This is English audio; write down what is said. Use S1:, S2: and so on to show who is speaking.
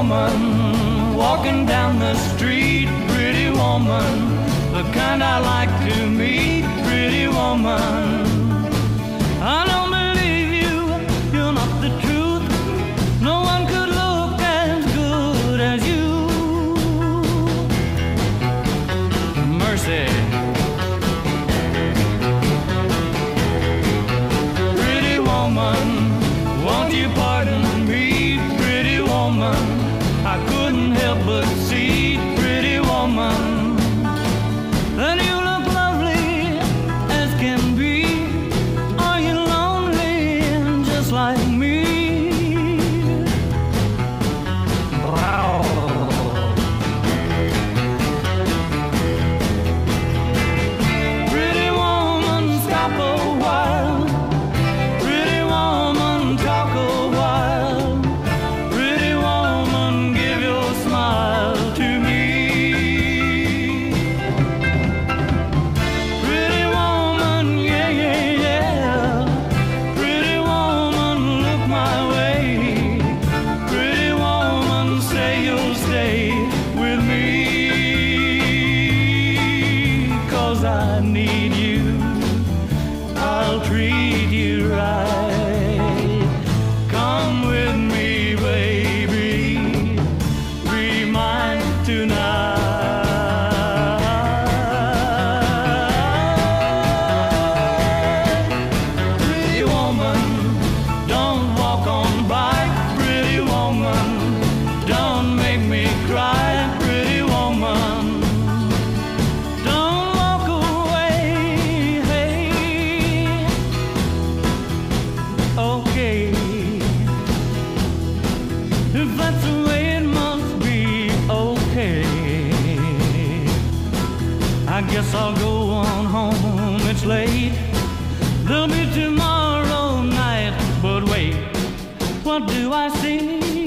S1: woman walking down the street, pretty woman, the kind I like to meet, pretty woman. I don't believe you, you're not the truth. No one could look as good as you. Mercy. Pretty woman, won't you pardon me, pretty woman? I couldn't help but see, pretty woman, that you look lovely as can be. Are you lonely just like me? Pretty woman, stop a while. Pretty woman, talk a while. Pretty woman, give your smile to me. Pretty woman, yeah, yeah, yeah. Pretty woman, look my way. Pretty woman, say you'll stay with me. 'Cause I need you, I'll treat you right. Come with me, baby, be mine tonight. Pretty woman, don't walk on by. Pretty woman, don't make me cry. Pretty woman, don't walk away. Hey, okay, if that's the way it must be, okay. I guess I'll go on home, it's late. There'll be tomorrow night, but wait, what do I see?